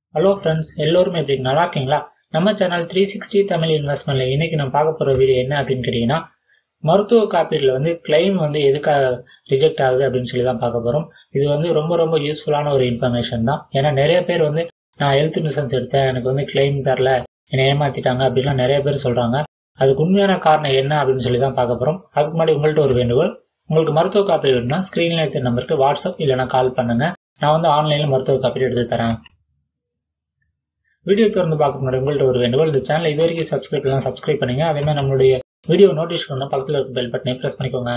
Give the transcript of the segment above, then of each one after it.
Hello friends, எல்லோரும் எப்படி நல்லா இருக்கீங்களா? நம்ம சேனல் 360 தமிழ் இன்வெஸ்ட்மெண்ட்ல இன்னைக்கு நம்ம பார்க்க போற வீடியோ என்ன அப்படின்னு கேட்டீங்கன்னா, மருத்துவ காப்பீடுல கிளைம் எதுக்காக ரிஜெக்ட் ஆகுது அப்படின்னு சொல்லி தான் பார்க்க போறோம். இது ரொம்ப ரொம்ப யூஸ்ஃபுல்லான ஒரு இன்ஃபர்மேஷன் தான். ஏன்னா நிறைய பேர் நான் ஹெல்த் இன்சூரன்ஸ் எடுத்தேன், எனக்கு கிளைம் தரல, என்னை ஏமாத்திட்டாங்க அப்படின்லாம் நிறைய பேர் சொல்றாங்க. அதுக்கு உண்மையான காரணம் என்ன அப்படின்னு சொல்லி தான் பார்க்க போறோம். அதுக்கு முன்னாடி உங்கள்கிட்ட ஒரு வேண்டுகோள், உங்களுக்கு மருத்துவ காப்பீடு வேணும்னா ஸ்கிரீன்ல இருக்க நம்பருக்கு வாட்ஸ்அப் இல்லைன்னா கால் பண்ணுங்க. நான் ஆன்லைன்ல மருத்துவ காப்பீடு எடுத்து தரேன். வீடியோ தொடர்ந்து பார்க்க முன்னாடி உங்கள்கிட்ட ஒரு வேண்டுகோள், இந்த சேனல் இது வரைக்கும் சப்ஸ்கிரைப் பண்ணுங்க. அதே மாதிரி நம்மளுடைய வீடியோ நோட்டீஸ் பண்ண பக்கத்தில் இருக்க பெல் பட்டனை பிரஸ் பண்ணிக்கோங்க.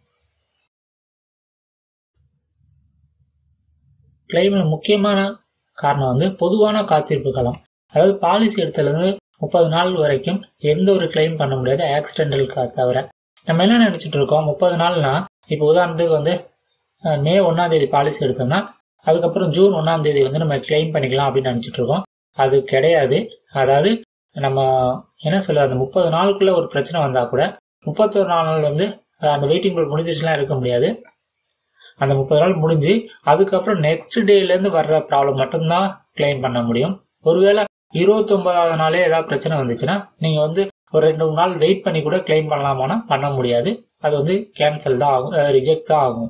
கிளைம்ல முக்கியமான காரணம் பொதுவான காத்திருப்பு காலம். அதாவது பாலிசி எடுத்ததுல இருந்து 30 நாள் வரைக்கும் எந்த ஒரு கிளைம் பண்ண முடியாது, ஆக்சிடென்டல் தவிர. நம்ம என்ன நினைச்சிட்டு இருக்கோம், 30 நாள்னா இப்போ உதாரணத்துக்கு மே 1ஆம் தேதி பாலிசி எடுத்தோம்னா அதுக்கப்புறம் ஜூன் 1ஆம் தேதி நம்ம கிளைம் பண்ணிக்கலாம் அப்படின்னு நினைச்சிட்டு இருக்கோம். அது கிடையாது. அதாவது நம்ம என்ன சொல்ல, அந்த 30 நாளுக்குள்ள ஒரு பிரச்சனை வந்தா கூட 31 நாள் அந்த வெயிட்டிங் பீரியட் முடிஞ்சிச்சுலாம் இருக்க முடியாது. அந்த 30 நாள் முடிஞ்சு அதுக்கப்புறம் நெக்ஸ்ட் டேல இருந்து வர்ற ப்ராப்ளம் மட்டும்தான் கிளைம் பண்ண முடியும். ஒருவேளை 29வது நாளே ஏதாவது பிரச்சனை வந்துச்சுன்னா நீங்க ஒரு 2-3 நாள் வெயிட் பண்ணி கூட கிளைம் பண்ணலாமானா பண்ண முடியாது. அது கேன்சல் தான் ஆகும், ரிஜெக்ட் தான் ஆகும்.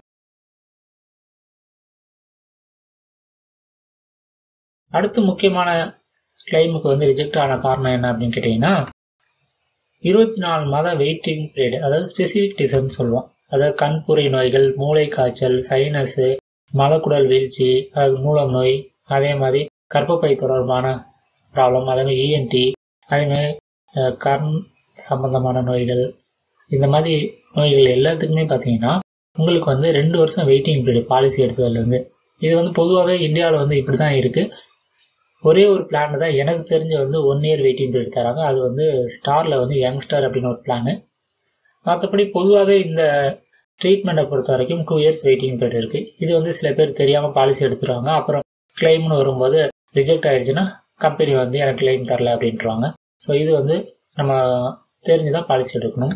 அடுத்து முக்கியமான கிளைமுக்கு ரிஜெக்ட் ஆன காரணம் என்ன அப்படின்னு கேட்டீங்கன்னா, 24 மாத வெயிட்டிங் பீரியட், அதாவது ஸ்பெசிபிக் டிசர்ன் சொல்லுவோம். அதாவது கண்புரை நோய்கள், மூளை காய்ச்சல், சைனஸ், மலக்குடல் வீழ்ச்சி, அதாவது மூலம் நோய், அதே மாதிரி கர்ப்பப்பை தொடர்பான ப்ராப்ளம், அதே மாதிரி இஎன்டி, அதே மாதிரி கண் சம்பந்தமான நோய்கள், இந்த மாதிரி நோய்கள் எல்லாத்துக்குமே பார்த்தீங்கன்னா உங்களுக்கு 2 வருஷம் வெயிட்டிங் பீரியட் பாலிசி எடுத்ததுலேருந்து. இது பொதுவாகவே இந்தியாவில் இப்படி தான் இருக்கு. ஒரே ஒரு பிளான் தான் எனக்கு தெரிஞ்ச 1 இயர் வெயிட்டிங் பீரியட் தராங்க. அது ஸ்டார்ல யங்ஸ்டர் அப்படின்னு ஒரு பிளான். மற்றபடி பொதுவாகவே இந்த ட்ரீட்மெண்ட்டை பொறுத்த வரைக்கும் 2 இயர்ஸ் வெயிட்டிங் பீரியட் இருக்கு. இது சில பேர் தெரியாம பாலிசி எடுத்துருவாங்க. அப்புறம் கிளைம்னு வரும்போது ரிஜெக்ட் ஆயிடுச்சுன்னா கம்பெனி எனக்கு கிளைம் தரல அப்படின்ட்டுருவாங்க. ஸோ இது நம்ம தெரிஞ்சுதான் பாலிசி எடுக்கணும்.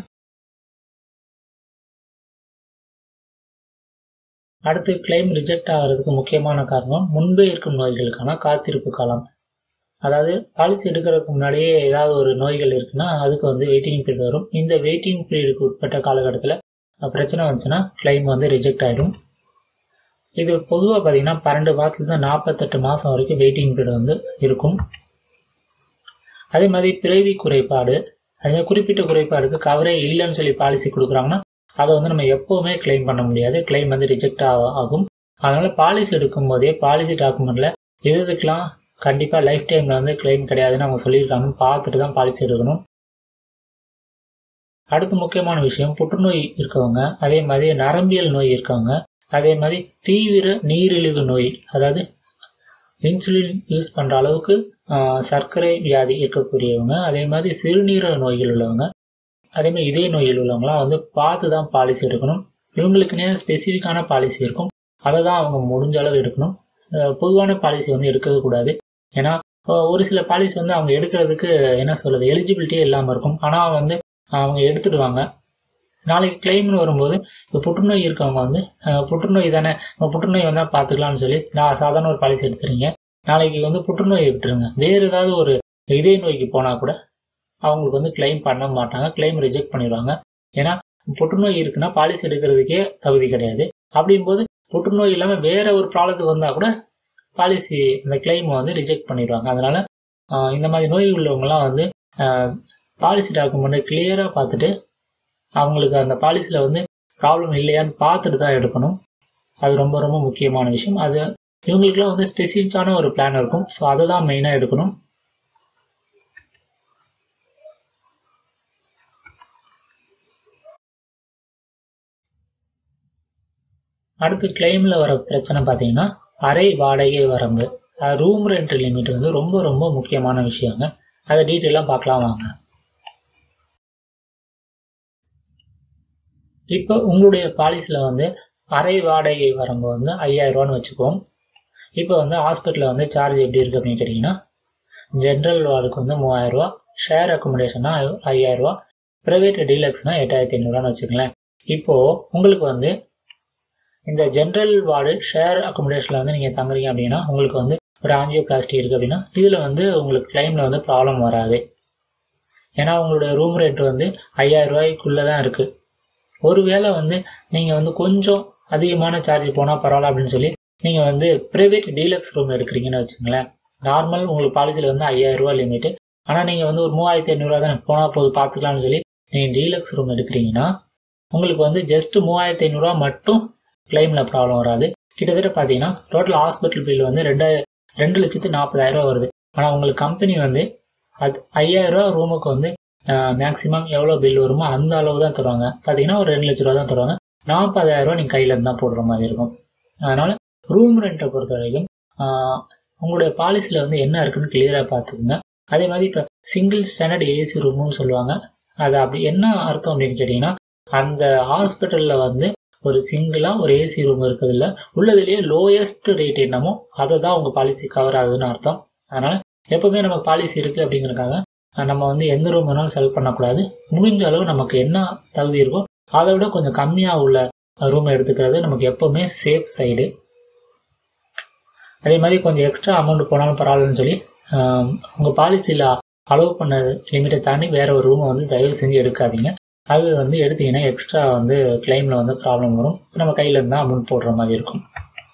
அடுத்து கிளைம் ரிஜெக்ட் ஆகிறதுக்கு முக்கியமான காரணம் முன்பே இருக்கும் நோய்களுக்கான காத்திருப்பு காலம். அதாவது பாலிசி எடுக்கிறதுக்கு முன்னாடியே ஏதாவது ஒரு நோய்கள் இருக்குன்னா அதுக்கு வெயிட்டிங் பீரியட் வரும். இந்த வெயிட்டிங் பீரியடுக்கு உட்பட்ட காலகட்டத்தில் பிரச்சனை வந்துச்சுன்னா கிளைம் ரிஜெக்ட் ஆகிடும். இது பொதுவாக பார்த்தீங்கன்னா 12 மாதத்துலேருந்து 48 மாதம் வரைக்கும் வெயிட்டிங் பீரியட் இருக்கும். அதே மாதிரி பிறவி குறைபாடு, அதே மாதிரி குறிப்பிட்ட குறைபாடுக்கு கவரேஜ் இல்லைன்னு சொல்லி பாலிசி கொடுக்குறாங்கன்னா அதை நம்ம எப்போவுமே கிளைம் பண்ண முடியாது. கிளைம் ரிஜெக்ட் ஆகும். அதனால பாலிசி எடுக்கும் போதே பாலிசி டாக்குமெண்ட்ல எதுக்கெல்லாம் கண்டிப்பா லைஃப் டைம்ல கிளைம் கிடையாதுன்னு அவங்க சொல்லியிருக்காங்கன்னு பார்த்துட்டு தான் பாலிசி எடுக்கணும். அடுத்து முக்கியமான விஷயம், புற்றுநோய் இருக்கவங்க, அதே மாதிரி நரம்பியல் நோய் இருக்கவங்க, அதே மாதிரி தீவிர நீரிழிவு நோய், அதாவது இன்சுலின் யூஸ் பண்ற அளவுக்கு சர்க்கரை வியாதி இருக்கக்கூடியவங்க, அதே மாதிரி சிறுநீரக நோய்கள் உள்ளவங்க, அதே மாதிரி இதய நோய்கள் உள்ளவங்களாம் பார்த்து தான் பாலிசி எடுக்கணும். இவங்களுக்குன்னே ஸ்பெசிஃபிக்கான பாலிசி இருக்கும், அதை தான் அவங்க முடிஞ்ச அளவு எடுக்கணும். பொதுவான பாலிசி எடுக்கவே கூடாது. ஏன்னா ஒரு சில பாலிசி அவங்க எடுக்கிறதுக்கு என்ன சொல்றது, எலிஜிபிலிட்டியே இல்லாமல் இருக்கும். ஆனால் அவங்க எடுத்துடுவாங்க. நாளைக்கு கிளைம்னு வரும்போது இப்போ புற்றுநோய் இருக்கவங்க புற்றுநோய் தானே, புற்றுநோய் வந்தால் பார்த்துக்கலாம்னு சொல்லி நான் சாதாரண ஒரு பாலிசி எடுத்துறீங்க. நாளைக்கு புற்றுநோயை விட்டுருங்க, வேறு ஏதாவது ஒரு இதய நோய்க்கு போனால் கூட அவங்களுக்கு கிளைம் பண்ண மாட்டாங்க, கிளைம் ரிஜெக்ட் பண்ணிடுவாங்க. ஏன்னா புற்றுநோய் இருக்குன்னா பாலிசி எடுக்கிறதுக்கே தகுதி கிடையாது. அப்படிங்கும்போது புற்றுநோய் இல்லாமல் வேற ஒரு ப்ராப்ளத்துக்கு வந்தால் கூட பாலிசி இந்த கிளைம் ரிஜெக்ட் பண்ணிடுவாங்க. அதனால இந்த மாதிரி நோய் உள்ளவங்கலாம் பாலிசி டாக்குமெண்ட் கிளியரா பார்த்துட்டு அவங்களுக்கு அந்த பாலிசியில் ப்ராப்ளம் இல்லையான்னு பார்த்துட்டு தான் எடுக்கணும். அது ரொம்ப ரொம்ப முக்கியமான விஷயம். அது இவங்களுக்குலாம் ஸ்பெசிஃபிக்கான ஒரு பிளான் இருக்கும். ஸோ அதை தான் மெயினாக எடுக்கணும். அடுத்து கிளைம்ல வர பிரச்சனை பார்த்தீங்கன்னா அறை வாடகை வரம்பு, ரூம் ரெண்ட் லிமிட் ரொம்ப ரொம்ப முக்கியமான விஷயங்க. அதை டீட்டெயிலாக பார்க்கலாம் வாங்க. இப்போ உங்களுடைய பாலிசியில் அறை வாடகை வரம்பு 5000 ரூபான்னு வச்சுக்குவோம். இப்போ ஹாஸ்பிட்டலில் சார்ஜ் எப்படி இருக்கு அப்படின்னு கேட்டிங்கன்னா, ஜென்ரல் வார்டுக்கு 3000 ரூபா, ஷேர் அக்கோமடேஷன்னா 5000 ரூபா, பிரைவேட் டீலக்ஸ்னா 8500 வச்சுக்கங்களேன். இப்போ உங்களுக்கு இந்த ஜென்ரல் வார்டு ஷேர் அக்கோமடேஷன்ல நீங்க தங்குறீங்க அப்படின்னா உங்களுக்கு ஒரு ஆஞ்சியோபிளாஸ்டி இருக்குது அப்படின்னா இதில் வந்து உங்களுக்கு கிளைமில் வந்து ப்ராப்ளம் வராது. ஏன்னா உங்களோட ரூம் ரெண்ட் வந்து 5000 ரூபாய்க்குள்ளே தான் இருக்குது. ஒருவேளை வந்து நீங்கள் வந்து கொஞ்சம் அதிகமான சார்ஜ் போனால் பரவாயில்ல அப்படின்னு சொல்லி நீங்கள் வந்து ப்ரைவேட் டீலக்ஸ் ரூம் எடுக்கிறீங்கன்னு வச்சுங்களேன். நார்மல் உங்களுக்கு பாலிசியில் வந்து 5000 ரூபா லிமிட்டு. ஆனால் நீங்கள் வந்து ஒரு 3500 தான் போனால் போது பார்த்துக்கலாம்னு சொல்லி நீங்கள் டீலக்ஸ் ரூம் எடுக்கிறீங்கன்னா உங்களுக்கு வந்து ஜஸ்ட் 3500 ரூபா மட்டும் கிளைமில் ப்ராப்ளம் வராது. கிட்டத்தட்ட பார்த்தீங்கன்னா டோட்டல் ஹாஸ்பிட்டல் பில் வந்து 2,40,000 வருது. ஆனால் உங்களுக்கு கம்பெனி வந்து அது 5000 ரூபா ரூமுக்கு வந்து மேக்ஸிமம் எவ்வளோ பில் வருமோ அந்த அளவு தான் தருவாங்க. பார்த்தீங்கன்னா ஒரு 2 லட்ச ரூபா தான் தருவாங்க. 40,000 ரூபா நீங்கள் கையில் தான் போடுற மாதிரி இருக்கும். அதனால் ரூம் ரெண்ட்டை பொறுத்த வரைக்கும் உங்களுடைய பாலிசியில் வந்து என்ன இருக்குன்னு கிளியராக பார்த்துக்குங்க. அதே மாதிரி இப்போ சிங்கிள் ஸ்டாண்டர்ட் ஏசி ரூம்னு சொல்லுவாங்க. அது அப்படி என்ன அர்த்தம் அப்படின்னு கேட்டிங்கன்னா அந்த ஹாஸ்பிட்டலில் வந்து ஒரு சிங்கிளாக ஒரு ஏசி ரூம் இருக்கிறதுல உள்ளதுலேயே லோயஸ்ட் ரேட் என்னமோ அதை தான் உங்கள் பாலிசி கவர் ஆகுதுன்னு அர்த்தம். அதனால் எப்போவுமே நம்ம பாலிசி இருக்குது அப்படிங்கிறதுக்காக நம்ம வந்து எந்த ரூம் வேணாலும் செலக்ட் பண்ணக்கூடாது. முடிஞ்ச அளவு நமக்கு என்ன தகுதி இருக்கோ அதை விட கொஞ்சம் கம்மியாக உள்ள ரூம் எடுத்துக்கிறது நமக்கு எப்போவுமே சேஃப் சைடு. அதே மாதிரி கொஞ்சம் எக்ஸ்ட்ரா அமௌண்ட் போனாலும் பரவாயில்லன்னு சொல்லி உங்கள் பாலிசியில் அலோவ் பண்ண லிமிட்டை தாண்டி வேறு ஒரு ரூமை வந்து தயவு செஞ்சு எடுக்காதீங்க. அது வந்து எடுத்தீங்கன்னா எக்ஸ்ட்ரா வந்து கிளைமில் வந்து ப்ராப்ளம் வரும். நம்ம கையில் இருந்தால் அமௌண்ட் போடுற மாதிரி இருக்கும்.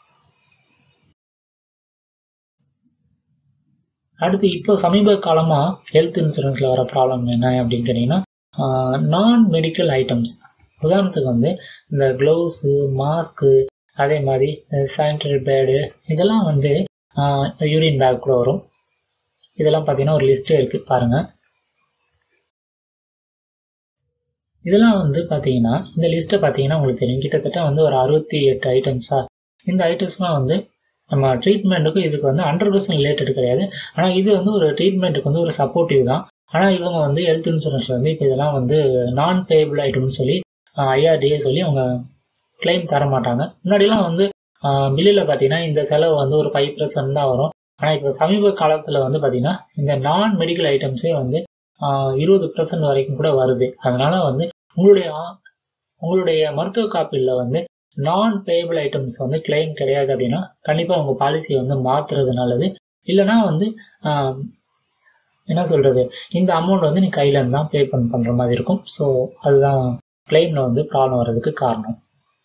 அடுத்து இப்போ சமீப காலமாக ஹெல்த் இன்சூரன்ஸில் வர ப்ராப்ளம் என்ன அப்படின்னு கேட்டிங்கன்னா நான் மெடிக்கல் ஐட்டம்ஸ். உதாரணத்துக்கு வந்து இந்த க்ளவுஸு, மாஸ்க்கு, அதே மாதிரி சானிடரி பேடு, இதெல்லாம் வந்து யூரின் பேக் கூட வரும். இதெல்லாம் பார்த்தீங்கன்னா ஒரு லிஸ்ட்டே இருக்குது பாருங்கள். இதெல்லாம் வந்து பார்த்தீங்கன்னா இந்த லிஸ்ட்டை பார்த்தீங்கன்னா உங்களுக்கு தெரியும், கிட்டத்தட்ட வந்து ஒரு 68 ஐட்டம்ஸா. இந்த ஐட்டம்ஸ்லாம் வந்து நம்ம ட்ரீட்மெண்ட்டுக்கும் இதுக்கு வந்து 100% ரிலேட்டட் கிடையாது. ஆனால் இது வந்து ஒரு ட்ரீட்மெண்ட்டுக்கு வந்து ஒரு சப்போர்ட்டிவ் தான். ஆனால் இவங்க வந்து ஹெல்த் இன்சூரன்ஸில் வந்து இப்போ இதெல்லாம் வந்து நான் பேயபிள் ஐட்டம்னு சொல்லி IRDA சொல்லி அவங்க கிளைம் தர மாட்டாங்க. முன்னாடிலாம் வந்து பில்லில் பார்த்தீங்கன்னா இந்த செலவு வந்து ஒரு 5% தான் வரும். ஆனால் இப்போ சமீப காலத்தில் வந்து பார்த்தீங்கன்னா இந்த நான் மெடிக்கல் ஐட்டம்ஸே வந்து 20% வரைக்கும் கூட வருது. அதனால வந்து உங்களுடைய மருத்துவ காப்பீடில் வந்து நான் பேயபிள் ஐட்டம்ஸ் வந்து கிளைம் கிடையாது அப்படின்னா கண்டிப்பாக உங்கள் பாலிசியை வந்து மாற்றுறது நல்லது. இல்லைனா வந்து என்ன சொல்கிறது, இந்த அமௌண்ட் வந்து நீ கையில் இருந்து தான் பே பண்ணுற மாதிரி இருக்கும். ஸோ அதுதான் கிளைமில் வந்து ப்ராப்ளம் வர்றதுக்கு காரணம்.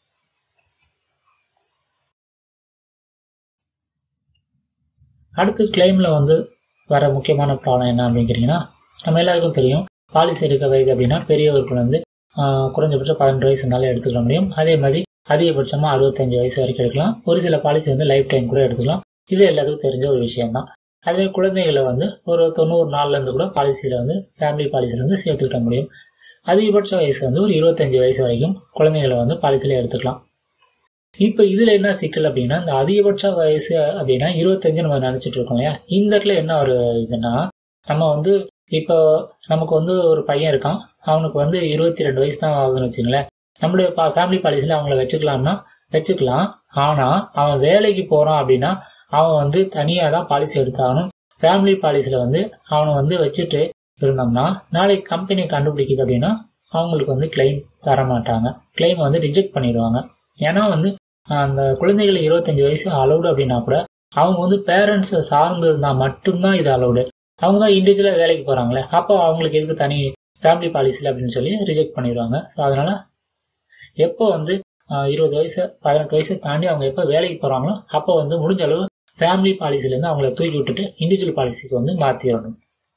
அடுத்து கிளைமில் வந்து வர முக்கியமான ப்ராப்ளம் என்ன அப்படிங்கிறீங்கன்னா நம்ம எல்லாருக்கும் தெரியும், பாலிசி எடுக்க வயது அப்படின்னா பெரியவர்கள் வந்து குறைஞ்சபட்சம் 18 வயசு இருந்தாலும் எடுத்துக்க முடியும். அதே மாதிரி அதிகபட்சமாக 65 வயசு வரைக்கும் எடுக்கலாம். ஒரு சில பாலிசி வந்து லைஃப் டைம் கூட எடுத்துக்கலாம். இது எல்லாத்துக்கும் தெரிஞ்ச ஒரு விஷயம்தான். அதுவே குழந்தைகளை வந்து ஒரு 90 நாள்லேருந்து கூட பாலிசியில் வந்து ஃபேமிலி பாலிசியில் வந்து சேர்த்துக்கிட்ட முடியும். அதிகபட்ச வயசு வந்து ஒரு 25 வயசு வரைக்கும் குழந்தைகளை வந்து பாலிசியில் எடுத்துக்கலாம். இப்போ இதில் என்ன சிக்கல் அப்படின்னா இந்த அதிகபட்ச வயசு அப்படின்னா 25 நம்ம நினச்சிட்டு இருக்கோம் இல்லையா. இந்த இடத்துல என்ன ஒரு இதுன்னா நம்ம வந்து இப்போ நமக்கு வந்து ஒரு பையன் இருக்கான், அவனுக்கு வந்து 22 வயசு தான் ஆகுதுன்னு வச்சுங்களேன். நம்மளுடைய ஃபேமிலி பாலிசியில் அவங்கள வச்சுக்கலாம்னா வச்சுக்கலாம். ஆனால் அவன் வேலைக்கு போகிறான் அப்படின்னா அவன் வந்து தனியாக தான் பாலிசி எடுத்தாகணும். ஃபேமிலி பாலிசியில் வந்து அவனை வந்து வச்சுட்டு இருந்தோம்னா நாளைக்கு கம்பெனி கண்டுபிடிக்குது அப்படின்னா அவங்களுக்கு வந்து கிளைம் தர மாட்டாங்க. கிளைம் வந்து ரிஜெக்ட் பண்ணிடுவாங்க. ஏன்னா வந்து அந்த குழந்தைகள் 25 வயசு அலௌடு அப்படின்னா கூட அவங்க வந்து பேரண்ட்ஸை சார்ந்து இருந்தால் மட்டும்தான் இது அலௌடு. அவங்க தான் இண்டிவிஜுவலாக வேலைக்கு போகிறாங்களே, அப்போ அவங்களுக்கு எதுக்கு தனி ஃபேமிலி பாலிசியில் அப்படின்னு சொல்லி ரிஜெக்ட் பண்ணிடுவாங்க. ஸோ அதனால் எப்போ வந்து 20 வயசு 18 வயசு தாண்டி அவங்க எப்போ வேலைக்கு போகிறாங்களோ அப்போ வந்து முடிஞ்ச அளவு ஃபேமிலி பாலிசிலேருந்து அவங்கள தூக்கி விட்டுட்டு இண்டிவிஜுவல் பாலிசிக்கு வந்து மாற்றிடணும்.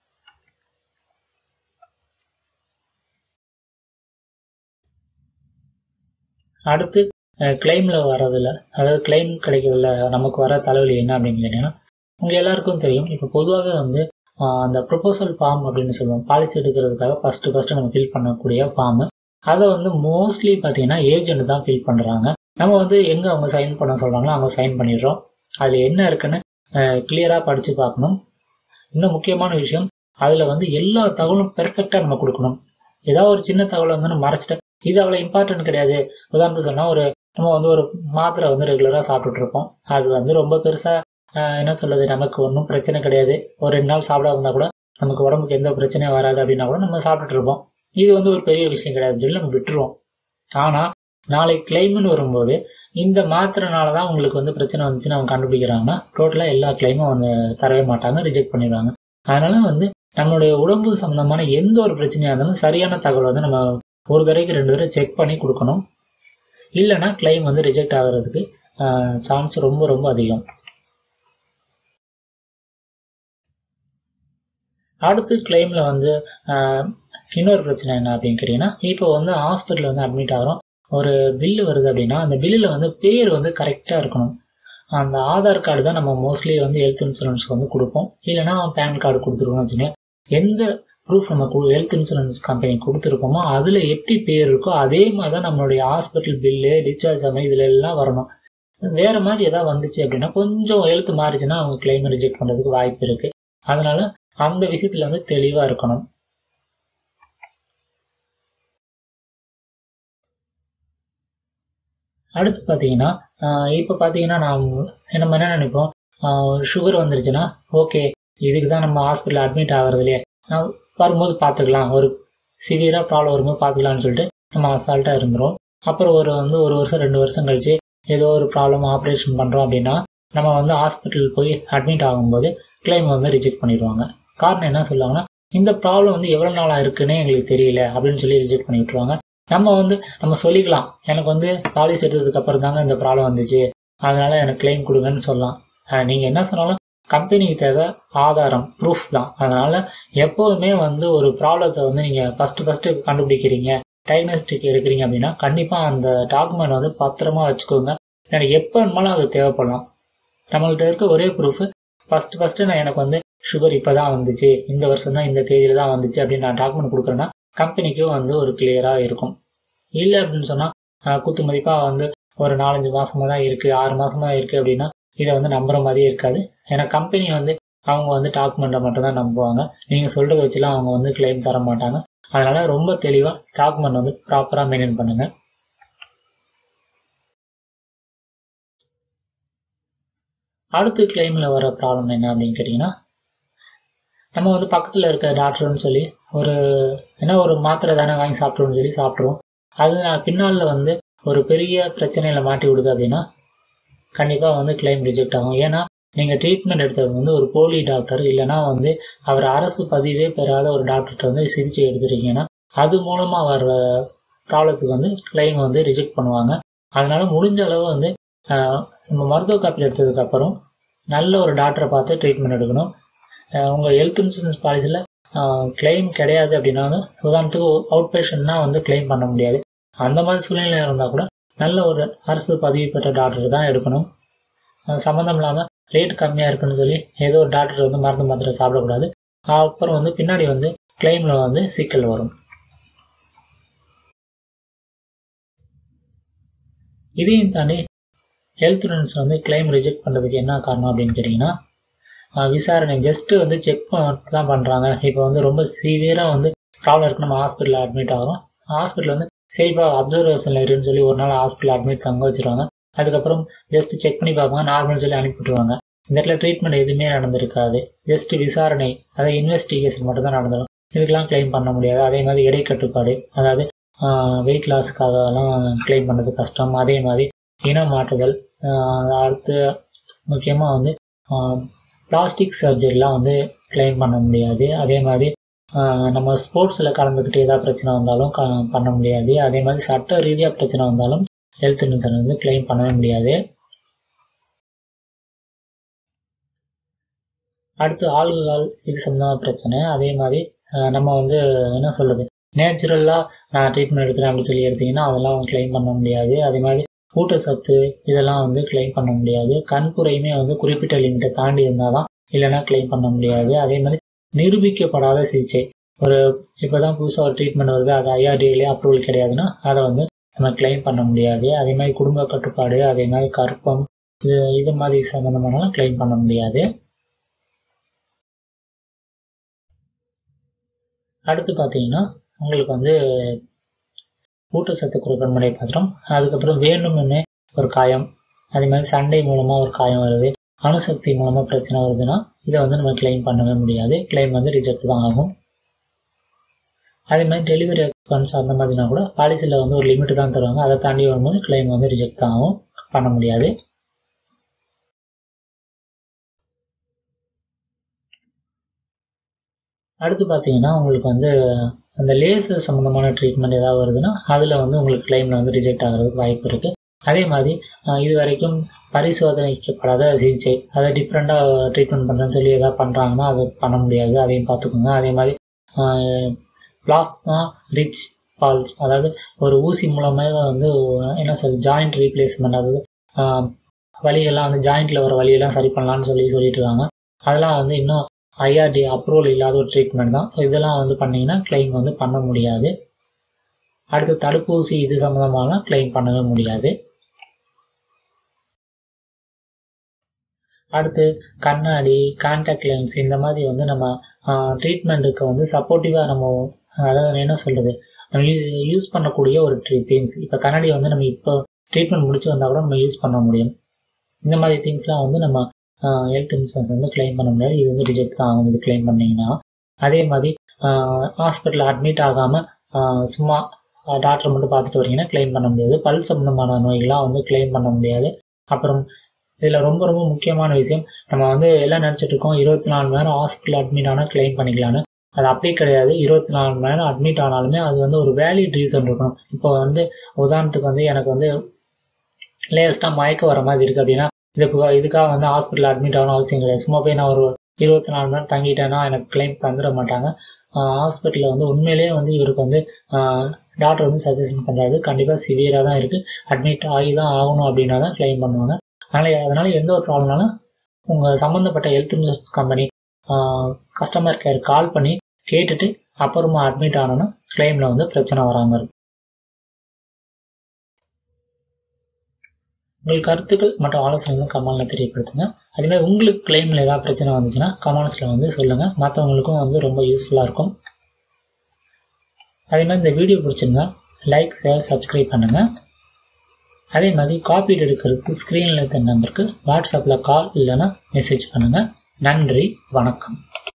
அடுத்து கிளைமில் வர்றதில்ல, அதாவது கிளைம் கிடைக்கிறதுல நமக்கு வர தலைவலி என்ன அப்படின்னு கேட்டிங்கன்னா உங்களுக்கு எல்லாருக்கும் தெரியும். இப்போ பொதுவாகவே வந்து அந்த ப்ரொபோசல் ஃபார்ம் அப்படின்னு சொல்லுவோம், பாலிசி எடுக்கிறதுக்காக ஃபஸ்ட்டு நம்ம ஃபில் பண்ணக்கூடிய ஃபார்மு. அதை வந்து மோஸ்ட்லி பார்த்தீங்கன்னா ஏஜென்ட் தான் ஃபில் பண்ணுறாங்க. நம்ம வந்து எங்கே அவங்க சைன் பண்ண சொல்கிறாங்களோ அவங்க சைன் பண்ணிடுறோம். அதில் என்ன இருக்குன்னு கிளியராக படித்து பார்க்கணும். இன்னும் முக்கியமான விஷயம், அதில் வந்து எல்லா தகவலும் பெர்ஃபெக்டாக நம்ம கொடுக்கணும். ஏதாவது ஒரு சின்ன தகவலை வந்து நம்ம மறைச்சிட்டு இது அவ்வளோ இம்பார்ட்டன்ட் கிடையாது. உதாரணத்துக்கு சொன்னால் நம்ம வந்து ஒரு மாத்திரை வந்து ரெகுலராக சாப்பிட்டுட்ருப்போம். அது வந்து ரொம்ப பெருசாக என்ன சொல்கிறது, நமக்கு ஒன்றும் பிரச்சனை கிடையாது. ஒரு 2 நாள் சாப்பிடாம இருந்தால் கூட நமக்கு உடம்புக்கு எந்த பிரச்சனையும் வராது அப்படின்னா கூட நம்ம சாப்பிட்டுட்டு இருப்போம். இது வந்து ஒரு பெரிய விஷயம் கிடையாதுன்னு சொல்லி நம்ம விட்டுருவோம். ஆனால் நாளைக்கு கிளைம்னு வரும்போது இந்த மாத்திரனால தான் உங்களுக்கு வந்து பிரச்சனை வந்துச்சுன்னு அவங்க கண்டுபிடிக்கிறாங்கன்னா டோட்டலாக எல்லா கிளைமும் வந்து தரவே மாட்டாங்க, ரிஜெக்ட் பண்ணிடுவாங்க. அதனால வந்து நம்மளுடைய உடம்பு சம்பந்தமான எந்த ஒரு பிரச்சனையாக இருந்தாலும் சரியான தகவல் வந்து நம்ம ஒரு தடவைக்கு 2 தடவை செக் பண்ணி கொடுக்கணும். இல்லைன்னா கிளைம் வந்து ரிஜெக்ட் ஆகிறதுக்கு சான்ஸ் ரொம்ப ரொம்ப அதிகம். அடுத்து கிளைம்ல வந்து இன்னொரு பிரச்சனை என்ன அப்படின்னு கேட்டீங்கன்னா, இப்போ வந்து ஹாஸ்பிட்டல் வந்து அட்மிட் ஆகிறோம், ஒரு பில்லு வருது அப்படின்னா அந்த பில்லில் வந்து பேர் வந்து கரெக்டாக இருக்கணும். அந்த ஆதார் கார்டு தான் நம்ம மோஸ்ட்லி வந்து ஹெல்த் இன்சூரன்ஸ்க்கு வந்து கொடுப்போம். இல்லைன்னா பேன் கார்டு கொடுத்துருக்கோம்னு வச்சுங்க. எந்த ப்ரூஃப் நம்ம ஹெல்த் இன்சூரன்ஸ் கம்பெனி கொடுத்துருக்கோமோ அதில் எப்படி பேர் இருக்கோ அதே மாதிரி தான் நம்மளுடைய ஹாஸ்பிட்டல் பில்லு, டிஸ்சார்ஜ் ஆகும் இதில் எல்லாம் வரணும். வேற மாதிரி ஏதாவது வந்துச்சு அப்படின்னா கொஞ்சம் எழுத்து மாறிச்சுன்னா அவங்க கிளைம் ரிஜெக்ட் பண்ணுறதுக்கு வாய்ப்பு இருக்கு. அதனால அந்த விஷயத்துல வந்து தெளிவா இருக்கணும். அடுத்து பார்த்தீங்கன்னா, இப்போ பார்த்தீங்கன்னா நம்ம என்ன நினைப்போம், சுகர் வந்துருச்சுன்னா ஓகே இதுக்கு தான் நம்ம ஹாஸ்பிட்டல் அட்மிட் ஆகிறது இல்லையே, வரும்போது பார்த்துக்கலாம், ஒரு சிவியராக ப்ராப்ளம் வரும்போது பார்த்துக்கலாம்னு சொல்லிட்டு நம்ம அசால்ட்டாக இருந்துரும். அப்புறம் ஒரு வருஷம் 2 வருஷம் கழிச்சு ஏதோ ஒரு ப்ராப்ளம் ஆப்ரேஷன் பண்ணுறோம் அப்படின்னா நம்ம வந்து ஹாஸ்பிட்டல் போய் அட்மிட் ஆகும்போது கிளைம் வந்து ரிஜெக்ட் பண்ணிடுவாங்க. காரணம் என்ன சொல்லுவாங்கன்னா, இந்த ப்ராப்ளம் வந்து எவ்வளோ நாளாக இருக்குன்னு எங்களுக்கு தெரியல அப்படின்னு சொல்லி ரிஜெக்ட் பண்ணி விட்டுருவாங்க. நம்ம சொல்லிக்கலாம், எனக்கு வந்து பாலிசி எடுத்ததுக்கு அப்புறம் தாங்க இந்த ப்ராப்ளம் வந்துச்சு, அதனால எனக்கு கிளைம் கொடுங்கன்னு சொல்லலாம். நீங்கள் என்ன சொன்னாலும் கம்பெனிக்கு தேவை ஆதாரம், ப்ரூஃப் தான். அதனால எப்போதுமே வந்து ஒரு ப்ராப்ளத்தை வந்து நீங்கள் ஃபஸ்ட்டு கண்டுபிடிக்கிறீங்க, டயக்னோஸ்டிக் எடுக்கிறீங்க அப்படின்னா கண்டிப்பாக அந்த டாக்குமெண்ட் வந்து பத்திரமா வச்சுக்கோங்க. எனக்கு எப்போ வேணுமாலும் அது தேவைப்படலாம். நம்மள்கிட்ட இருக்க ஒரே ப்ரூஃப் ஃபஸ்ட்டு எனக்கு வந்து சுகர் இப்போ தான் வந்துச்சு, இந்த வருஷம் தான் இந்த தேதியில் தான் வந்துச்சு அப்படின்னு நான் டாக்குமெண்ட் கொடுக்குறேன்னா கம்பெனிக்கும் வந்து ஒரு கிளியராக இருக்கும். இல்லை அப்படின்னு சொன்னால் குத்து மதிப்பாக வந்து ஒரு 4-5 மாதமாக தான் இருக்குது, 6 மாதமாக தான் இருக்குது அப்படின்னா இதை வந்து நம்புற மாதிரியே இருக்காது. ஏன்னா கம்பெனி வந்து அவங்க வந்து டாக்குமெண்ட்டை மட்டும் தான் நம்புவாங்க. நீங்கள் சொல்கிறத வச்சுலாம் அவங்க வந்து கிளைம் தர மாட்டாங்க. அதனால ரொம்ப தெளிவாக டாக்குமெண்ட் வந்து ப்ராப்பராக மெயின்டைன் பண்ணுங்கள். அடுத்து கிளைமில் வர ப்ராப்ளம் என்ன அப்படின்னு கேட்டிங்கன்னா, நம்ம வந்து பக்கத்தில் இருக்க டாக்டர்னு சொல்லி ஒரு மாத்திரை தானே வாங்கி சாப்பிட்றோம்னு சொல்லி சாப்பிட்ருவோம். அது பின்னால் வந்து ஒரு பெரிய பிரச்சனையில் மாட்டி விடுது அப்படின்னா கண்டிப்பாக வந்து கிளைம் ரிஜெக்ட் ஆகும். ஏன்னா நீங்கள் ட்ரீட்மெண்ட் எடுத்தது வந்து ஒரு போலி டாக்டர், இல்லைனா வந்து அவர் அரசு பதிவே பெறாத ஒரு டாக்டர்கிட்ட வந்து சிகிச்சை எடுத்துட்டீங்கன்னா அது மூலமாக வர்ற ப்ராப்ளத்துக்கு வந்து கிளைம் வந்து ரிஜெக்ட் பண்ணுவாங்க. அதனால முடிஞ்ச அளவு வந்து நம்ம மருத்துவ காப்பீடு எடுத்ததுக்கப்புறம் நல்ல ஒரு டாக்டரை பார்த்து ட்ரீட்மெண்ட் எடுக்கணும். உங்கள் ஹெல்த் இன்சூரன்ஸ் பாலிசியில் கிளைம் கிடையாது அப்படின்னா, உதாரணத்துக்கு அவுட் பேஷண்ட்னா வந்து கிளைம் பண்ண முடியாது. அந்த மாதிரி சூழ்நிலை இருந்தால் கூட நல்ல ஒரு அரசு பதிவு பெற்ற டாக்டர் தான் எடுக்கணும். சம்மந்தம் இல்லாமல் ரேட் கம்மியாக இருக்குன்னு சொல்லி ஏதோ ஒரு டாக்டர் வந்து மருந்து மாத்திரை சாப்பிடக்கூடாது. அப்புறம் வந்து பின்னாடி வந்து கிளைமில் வந்து சிக்கல் வரும். இதையும் தாண்டி ஹெல்த் இன்சூரன்ஸ் வந்து கிளைம் ரிஜெக்ட் பண்ணுறதுக்கு என்ன காரணம் அப்படின்னு கேட்டிங்கன்னா, விசாரணை ஜஸ்ட்டு வந்து செக் தான் பண்ணுறாங்க. இப்போ வந்து ரொம்ப சீவியராக வந்து ப்ராப்ளம் இருக்குது, நம்ம ஹாஸ்பிட்டலில் அட்மிட் ஆகிறோம். ஹாஸ்பிட்டல் வந்து சரிப்பா அப்சர்வேஷனில் இருக்குன்னு சொல்லி ஒரு நாள் ஹாஸ்பிட்டல் அட்மிட் தங்க வச்சுருவாங்க. அதுக்கப்புறம் ஜஸ்ட் செக் பண்ணி பார்ப்பாங்க, நார்மல் சொல்லி அனுப்பிவிட்டுருவாங்க. இந்த இடத்துல ட்ரீட்மெண்ட் எதுவுமே நடந்திருக்காது, ஜஸ்ட் விசாரணை, அதாவது இன்வெஸ்டிகேஷன் மட்டும் தான் நடந்துடும். இதுக்கெல்லாம் கிளைம் பண்ண முடியாது. அதே மாதிரி எடை கட்டுப்பாடு, அதாவது வெயிட் லாஸுக்காகலாம் கிளைம் பண்ணுறது கஷ்டம். அதே மாதிரி இனம் மாற்றுதல், அடுத்து முக்கியமாக வந்து பிளாஸ்டிக் சர்ஜரிலாம் வந்து கிளைம் பண்ண முடியாது. அதே மாதிரி நம்ம ஸ்போர்ட்ஸில் கலந்துக்கிட்டு ஏதாவது பிரச்சனை வந்தாலும் பண்ண முடியாது. அதே மாதிரி சட்ட ரீதியாக பிரச்சனை வந்தாலும் ஹெல்த் இன்சூரன்ஸ் வந்து கிளைம் பண்ணவே முடியாது. அடுத்து ஆல்கஹால் இது சம்மந்தமான பிரச்சனை. அதே மாதிரி நம்ம வந்து என்ன சொல்கிறது, நேச்சுரலாக நான் ட்ரீட்மெண்ட் எடுக்கிறேன் அப்படின்னு சொல்லி எடுத்திங்கன்னா அதெல்லாம் கிளைம் பண்ண முடியாது. அதே மாதிரி ஊட்டச்சத்து இதெல்லாம் வந்து கிளைம் பண்ண முடியாது. கண்புரையுமே வந்து குறிப்பிட்ட லிமிட்டை தாண்டி இருந்தால் தான், இல்லைன்னா கிளைம் பண்ண முடியாது. அதே மாதிரி நிரூபிக்கப்படாத சிகிச்சை, இப்போ தான் புதுசாக ஒரு ட்ரீட்மெண்ட் வருது, அது ஐஆர்டிஏலேயே அப்ரூவல் கிடையாதுன்னா அதை வந்து நம்ம கிளைம் பண்ண முடியாது. அதே மாதிரி குடும்ப கட்டுப்பாடு, அதே மாதிரி கர்ப்பம், இது மாதிரி சம்மந்தமானலாம் கிளைம் பண்ண முடியாது. அடுத்து பார்த்தீங்கன்னா உங்களுக்கு வந்து ஊட்டச்சத்து குறைபாடு பாத்திரம், அதுக்கப்புறம் வேண்டும்னு ஒரு காயம், அதே மாதிரி சண்டை மூலமாக ஒரு காயம் வருது, அணுசக்தி மூலமாக பிரச்சனை வருதுன்னா இதை வந்து நம்ம கிளைம் பண்ணவே முடியாது. கிளைம் வந்து ரிஜெக்ட் தான் ஆகும். அதே மாதிரி டெலிவரி எக்ஸ்பென்ஸ் அந்த மாதிரினா கூட பாலிசியில் வந்து ஒரு லிமிட் தான் தருவாங்க, அதை தாண்டி வரும்போது கிளைம் வந்து ரிஜெக்ட் தான் ஆகும். பண்ண முடியாது. அடுத்து பார்த்தீங்கன்னா உங்களுக்கு வந்து அந்த லேசர் சம்மந்தமான ட்ரீட்மெண்ட் ஏதாவது வருதுன்னா அதில் வந்து உங்களுக்கு கிளைமில் வந்து ரிஜெக்ட் ஆகிறதுக்கு வாய்ப்பு இருக்குது. அதே மாதிரி இது வரைக்கும் பரிசோதனைக்கப்படாத சிகிச்சை, அதை டிஃப்ரெண்ட்டாக ட்ரீட்மெண்ட் பண்ணுறேன்னு சொல்லி எதாவது பண்ணுறாங்கன்னா அது பண்ண முடியாது, அதையும் பார்த்துக்கோங்க. அதே மாதிரி பிளாஸ்மா ரிச் பால்ஸ், அதாவது ஒரு ஊசி மூலமாக வந்து என்ன சொல்றது ஜாயிண்ட் ரீப்ளேஸ்மெண்ட், அதாவது வலியெல்லாம் வந்து ஜாயிண்ட்டில் வர வலியெல்லாம் சரி பண்ணலான்னு சொல்லிட்டு இருக்காங்க. அதெல்லாம் வந்து இன்னும் IRD அப்ரூவல் இல்லாத ஒரு ட்ரீட்மெண்ட் தான். ஸோ இதெல்லாம் வந்து பண்ணிங்கன்னா கிளைம் வந்து பண்ண முடியாது. அடுத்து தடுப்பூசி இது சம்மந்தமான கிளைம் பண்ணவே முடியாது. அடுத்து கண்ணாடி, கான்டாக்ட் லென்ஸ் இந்த மாதிரி வந்து நம்ம ட்ரீட்மெண்ட்டுக்கு வந்து சப்போர்ட்டிவாக நம்ம, அதாவது என்ன சொல்கிறது, நம்ம யூஸ் பண்ணக்கூடிய ஒரு திங்ஸ். இப்போ கண்ணாடி வந்து நம்ம இப்போ ட்ரீட்மெண்ட் முடிச்சு வந்தால் கூட நம்ம யூஸ் பண்ண முடியும். இந்த மாதிரி திங்ஸ்லாம் வந்து நம்ம ஹெல்த் இன்சூரன்ஸ் வந்து கிளைம் பண்ண முடியாது. இது வந்து ரிஜெக்ட் தான் ஆகும் இது கிளைம் பண்ணிங்கன்னா. அதே மாதிரி ஹாஸ்பிட்டலில் அட்மிட் ஆகாமல் சும்மா டாக்டர் மட்டும் பார்த்துட்டு வரீங்கன்னா கிளைம் பண்ண முடியாது. பல் சம்பந்தமான நோய்கள்லாம் வந்து கிளைம் பண்ண முடியாது. அப்புறம் இதில் ரொம்ப ரொம்ப முக்கியமான விஷயம், நம்ம வந்து எல்லாம் நினச்சிட்டு இருக்கோம் 24 மணி நேரம் ஹாஸ்பிட்டல் அட்மிட் ஆனால் கிளைம் பண்ணிக்கலான்னு. அது அப்படி கிடையாது. 24 மணி நேரம் அட்மிட் ஆனாலுமே அது வந்து ஒரு வேலிட் ரீசன் இருக்கணும். இப்போ வந்து உதாரணத்துக்கு வந்து எனக்கு வந்து லேஸ்ட்டாக மயக்கம் வர மாதிரி இருக்குது அப்படின்னா இதுக்காக வந்து ஹாஸ்பிட்டல் அட்மிட் ஆகணும் அவசியம் கிடையாது. சும்மா போய் நான் ஒரு 24 மணி நேரம் தங்கிட்டேன்னா எனக்கு கிளைம் தந்துட மாட்டாங்க. ஹாஸ்பிட்டலில் வந்து உண்மையிலேயே வந்து இவருக்கு வந்து டாக்டர் வந்து சஜஷன் பண்ணுறாரு, கண்டிப்பாக சிவியராக தான் இருக்குது, அட்மிட் ஆகி தான் ஆகணும் அப்படின்னா தான் கிளைம் பண்ணுவாங்க. அதனால எந்த ஒரு ப்ராப்ளம்னாலும் உங்கள் சம்மந்தப்பட்ட health insurance company customer care call பண்ணி கேட்டுட்டு அப்புறமா அட்மிட் ஆனோன்னா கிளைமில் வந்து பிரச்சனை வராமல் இருக்கும். உங்கள் கருத்துக்கள் மற்றும் ஆலோசனைகளும் கமெண்ட்ல தெரியப்படுத்துங்க. அதேமாதிரி உங்களுக்கு கிளைமில் ஏதாவது பிரச்சனை வந்துச்சுன்னா கமெண்ட்ஸில் வந்து சொல்லுங்கள், மற்றவங்களுக்கும் வந்து ரொம்ப யூஸ்ஃபுல்லாக இருக்கும். அதே மாதிரி இந்த வீடியோ பிடிச்சிருந்தா லைக், ஷேர், சப்ஸ்கிரைப் பண்ணுங்கள். அதே மாதிரி காப்பீடு எடுக்கிறதுக்கு ஸ்க்ரீனில் இருக்கிற நம்பருக்கு வாட்ஸ்அப்பில் கால் இல்லைன்னா மெசேஜ் பண்ணுங்கள். நன்றி, வணக்கம்.